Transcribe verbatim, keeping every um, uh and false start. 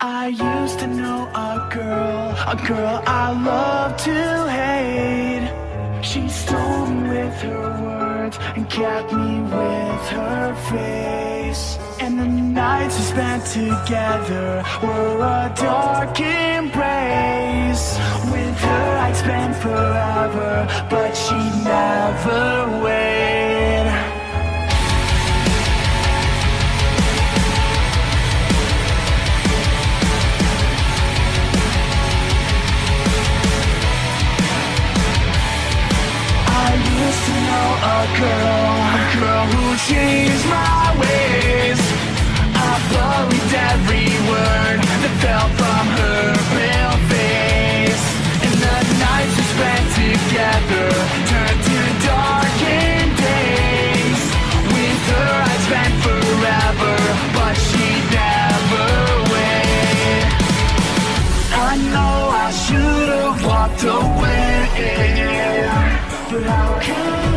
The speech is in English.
I used to know a girl, a girl I love to hate. She stole me with her words and kept me with her face. And the nights we spent together were a dark embrace. With her I'd spend forever, but she'd never wait. To know a girl, a girl who changed my ways. I believed every word that fell from her pale face. And the nights we spent together turned to darkened days. With her I'd spend forever, but she'd never wait. I know I should've walked away, but how can